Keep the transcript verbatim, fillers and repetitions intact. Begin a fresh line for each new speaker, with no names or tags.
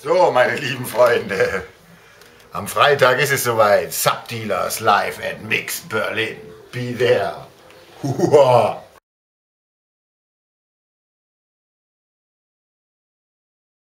So, meine lieben Freunde, am Freitag ist es soweit. Subdealers live at Mix Berlin. Be there. Hua.